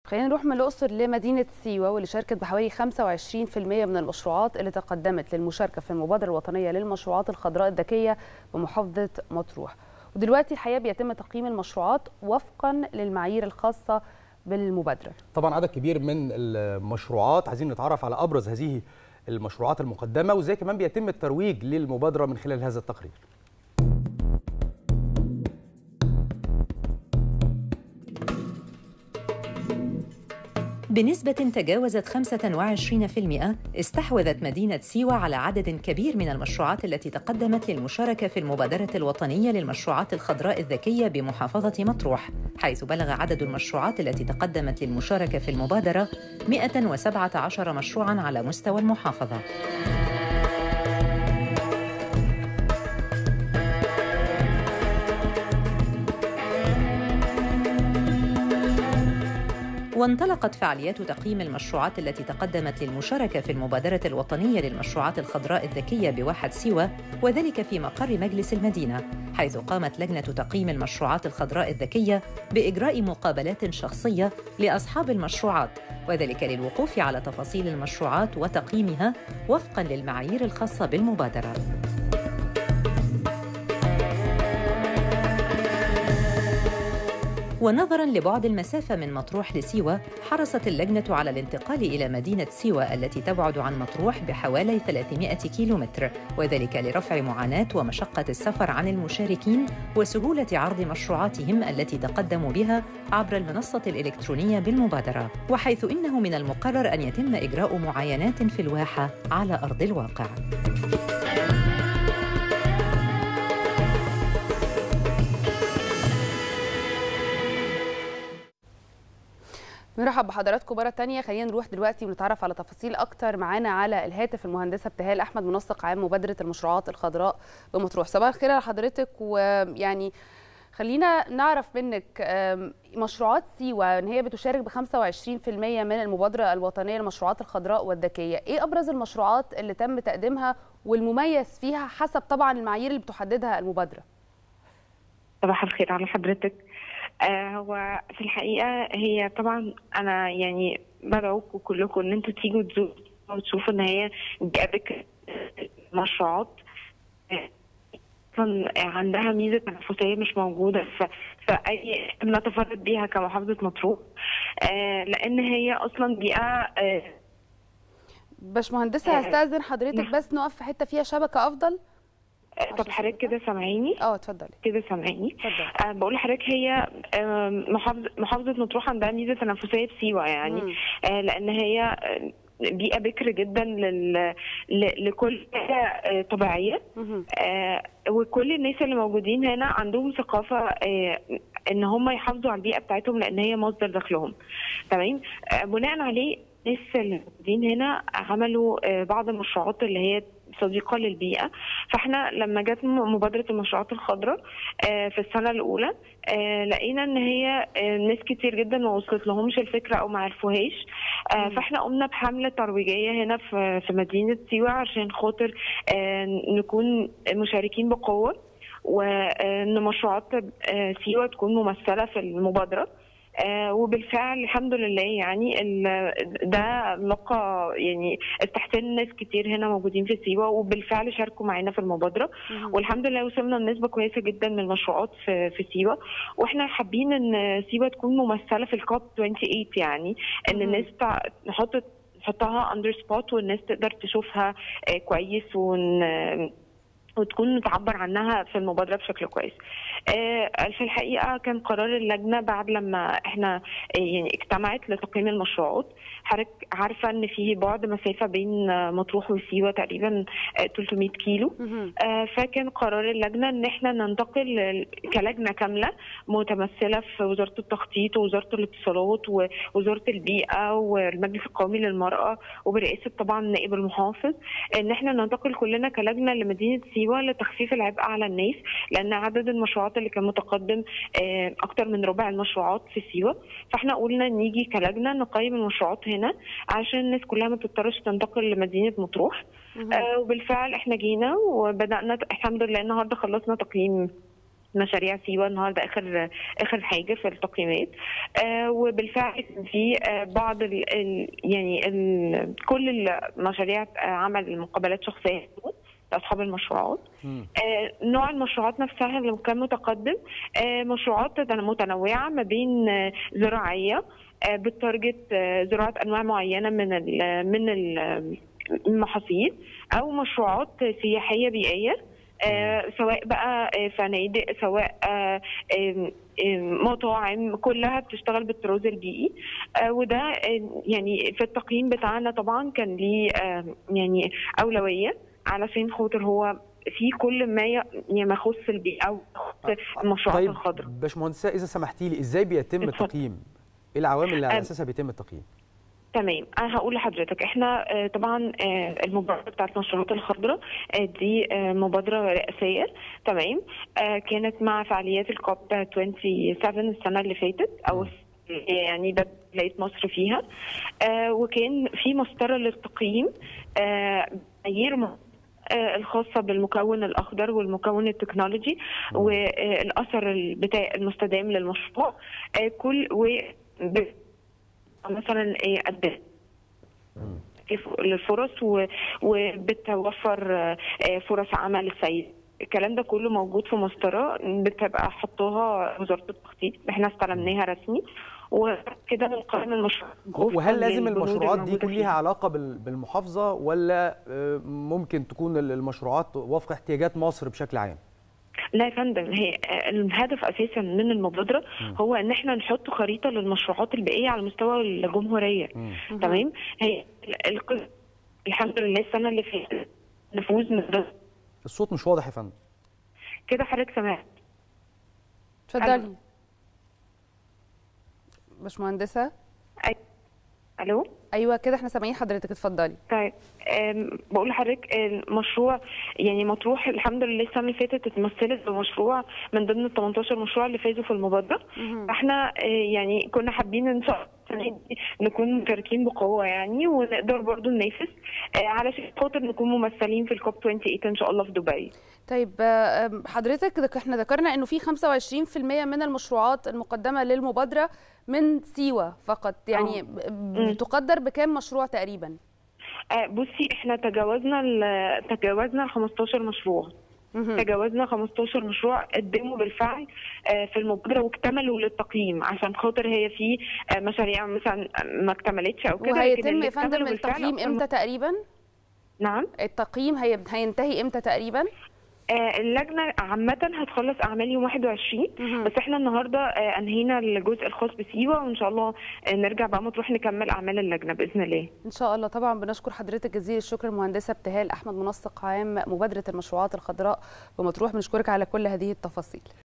خلينا نروح من الأقصر لمدينة سيوة، واللي شاركت بحوالي 25% من المشروعات اللي تقدمت للمشاركة في المبادرة الوطنية للمشروعات الخضراء الذكية بمحافظة مطروح. ودلوقتي الحقيقة بيتم تقييم المشروعات وفقا للمعايير الخاصة بالمبادرة. طبعا عدد كبير من المشروعات، عايزين نتعرف على أبرز هذه المشروعات المقدمة وازاي كمان بيتم الترويج للمبادرة من خلال هذا التقرير. بنسبة تجاوزت 25% استحوذت مدينة سيوة على عدد كبير من المشروعات التي تقدمت للمشاركة في المبادرة الوطنية للمشروعات الخضراء الذكية بمحافظة مطروح، حيث بلغ عدد المشروعات التي تقدمت للمشاركة في المبادرة 117 مشروعاً على مستوى المحافظة. وانطلقت فعاليات تقييم المشروعات التي تقدمت للمشاركة في المبادرة الوطنية للمشروعات الخضراء الذكية بواحة سيوة، وذلك في مقر مجلس المدينة، حيث قامت لجنة تقييم المشروعات الخضراء الذكية بإجراء مقابلات شخصية لأصحاب المشروعات، وذلك للوقوف على تفاصيل المشروعات وتقييمها وفقاً للمعايير الخاصة بالمبادرة. ونظراً لبعد المسافة من مطروح لسيوة، حرصت اللجنة على الانتقال إلى مدينة سيوة التي تبعد عن مطروح بحوالي 300 كيلومتر، وذلك لرفع معاناة ومشقة السفر عن المشاركين وسهولة عرض مشروعاتهم التي تقدموا بها عبر المنصة الإلكترونية بالمبادرة، وحيث إنه من المقرر أن يتم إجراء معاينات في الواحة على أرض الواقع. نرحب بحضراتكم مرة تانية. خلينا نروح دلوقتي ونتعرف على تفاصيل أكتر. معانا على الهاتف المهندسة ابتهال أحمد، منسق عام مبادرة المشروعات الخضراء بمطروح. صباح الخير على حضرتك. ويعني خلينا نعرف منك مشروعات سيوة إن هي بتشارك ب 25% من المبادرة الوطنية للمشروعات الخضراء والذكية، إيه أبرز المشروعات اللي تم تقديمها والمميز فيها حسب طبعا المعايير اللي بتحددها المبادرة؟ صباح الخير على حضرتك. هو في الحقيقة هي طبعا أنا يعني بدعوكم كلكم إن أنتوا تيجوا تزوروا وتشوفوا إن هي جابك مشروعات أصلا عندها ميزة تنافسية مش موجودة في أي نتفرد بيها كمحافظة مطروح، لأن هي أصلا بيئة. باشمهندسة هستأذن حضرتك بس نقف في حتة فيها شبكة أفضل. طب حضرتك كده سامعيني؟ اتفضلي. كده سامعيني؟ بقول لحضرتك هي محافظة مطروح عندها ميزة تنافسية بسيوة يعني، لأن هي بيئة بكر جدا لكل حاجة طبيعية، وكل الناس اللي موجودين هنا عندهم ثقافة ان هم يحافظوا على البيئة بتاعتهم لأن هي مصدر دخلهم. تمام. بناء عليه الناس اللي موجودين هنا عملوا بعض المشروعات اللي هي صديقة للبيئة. فاحنا لما جت مبادرة المشروعات الخضراء في السنة الأولى لقينا ان هي ناس كتير جدا ما وصلت لهمش الفكرة او ما عرفوهاش، فاحنا قمنا بحملة ترويجية هنا في مدينة سيوة عشان خاطر نكون مشاركين بقوة، وان مشروعات سيوة تكون ممثلة في المبادرة. وبالفعل الحمد لله يعني ده لقى يعني استحسان ناس كتير هنا موجودين في سيوة، وبالفعل شاركوا معانا في المبادرة، والحمد لله وصلنا لنسبة كويسة جدا من المشروعات في سيوة. واحنا حابين ان سيوة تكون ممثلة في الكوب 28 يعني، ان الناس نحطها اندر سبوت والناس تقدر تشوفها كويس وتكون تعبر عنها في المبادرة بشكل كويس. في الحقيقة كان قرار اللجنة بعد لما احنا يعني اجتمعت لتقييم المشروعات. حضرتك عارفة ان فيه بعد مسافة بين مطروح وسيوة تقريبا 300 كيلو، فكان قرار اللجنة ان احنا ننتقل كلجنة كاملة متمثلة في وزارة التخطيط ووزارة الاتصالات ووزارة البيئة والمجلس القومي للمرأة وبرئاسة طبعا نائب المحافظ، ان احنا ننتقل كلنا كلجنة لمدينة سيوة لتخفيف العبء على الناس، لان عدد المشروعات اللي كان متقدم اكتر من ربع المشروعات في سيوة. فاحنا قلنا نيجي كلجنة نقيم المشروعات هنا عشان الناس كلها ما تضطرش تنتقل لمدينة مطروح. وبالفعل احنا جينا وبدأنا الحمد لله النهارده خلصنا تقييم مشاريع سيوة النهارده اخر حاجه في التقييمات. وبالفعل في بعض كل المشاريع عمل مقابلات شخصيه لاصحاب المشروعات. نوع المشروعات نفسها اللي كان متقدم مشروعات متنوعه ما بين زراعيه بالتارجت زراعه انواع معينه من المحاصيل، او مشروعات سياحيه بيئيه سواء بقى فنادق سواء مطاعم كلها بتشتغل بالطراز البيئي. وده يعني في التقييم بتاعنا طبعا كان ليه يعني أولوية علشان خاطر هو في كل ما يخص البيئة أو المشروعات طيب الخضراء. باشمهندسة إذا سمحتي لي، إزاي بيتم التقييم؟ إيه العوامل اللي على أساسها بيتم التقييم؟ تمام، انا هقول لحضرتك احنا طبعا المبادره بتاعت المشروعات الخضراء دي مبادره رئاسيه. تمام، كانت مع فعاليات الكوب 27 السنه اللي فاتت، او يعني ده لقيت مصر فيها. وكان في مسطره للتقييم معايير الخاصة بالمكون الأخضر والمكون التكنولوجي والأثر المستدام للمشروع. مثلا قد الفرص وبتوفر فرص عمل للسيد. الكلام ده كله موجود في مسطره بتبقى حطوها وزاره التخطيط، احنا استلمناها رسمي وكده بنقيم المشروع. وهل لازم المشروعات دي يكون ليها علاقه بالمحافظه، ولا ممكن تكون المشروعات وفق احتياجات مصر بشكل عام؟ لا يا فندم، هي الهدف اساسا من المبادره هو ان احنا نحط خريطه للمشروعات البيئيه على مستوى الجمهوريه. تمام، هي الحمد لله السنه اللي فاتت نفوذ من الصوت مش واضح يا فندم. كده حضرتك سمعت؟ اتفضلي باشمهندسه. الو، ايوه كده احنا سامعين حضرتك، اتفضلي. طيب بقول لحضرتك المشروع يعني مطروح الحمد لله السنه اللي فاتت اتمثلت بمشروع من ضمن ال 18 مشروع اللي فازوا في المبادره. احنا يعني كنا حابين ان شاء الله السنه دي نكون مشاركين بقوه يعني، ونقدر برضو ننافس علشان خاطر نكون ممثلين في الكوب 28 ان شاء الله في دبي. طيب حضرتك احنا ذكرنا انه في 25% من المشروعات المقدمه للمبادره من سيوه فقط، يعني بتقدر بكام مشروع تقريبا؟ بصي احنا تجاوزنا ال 15 مشروع. تجاوزنا 15 مشروع قدموا بالفعل في المبادره واكتملوا للتقييم، عشان خاطر هي في مشاريع مثلا ما اكتملتش او كده. وهيتم يا فندم التقييم امتى تقريبا؟ نعم، التقييم هينتهي امتى تقريبا؟ اللجنه عامه هتخلص اعمال يوم 21 بس احنا النهارده انهينا الجزء الخاص بسيوه، وان شاء الله نرجع بقى مطروح نكمل اعمال اللجنه باذن الله. ان شاء الله. طبعا بنشكر حضرتك جزيل الشكر المهندسه ابتهال احمد، منسق عام مبادره المشروعات الخضراء بمطروح. بنشكرك على كل هذه التفاصيل.